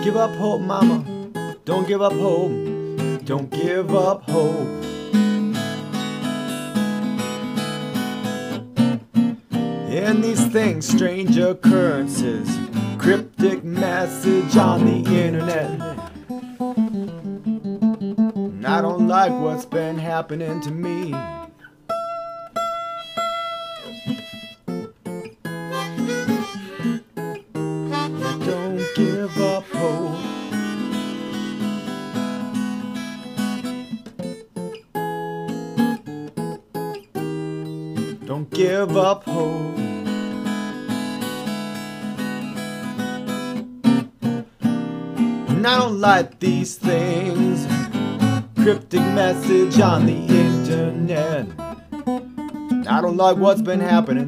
give up hope, mama. Don't give up hope. Don't give up hope. In these things, strange occurrences, cryptic message on the internet. I don't like what's been happening to me. Don't give up hope. Don't give up hope. And I don't like these things, cryptic message on the internet. I don't like what's been happening.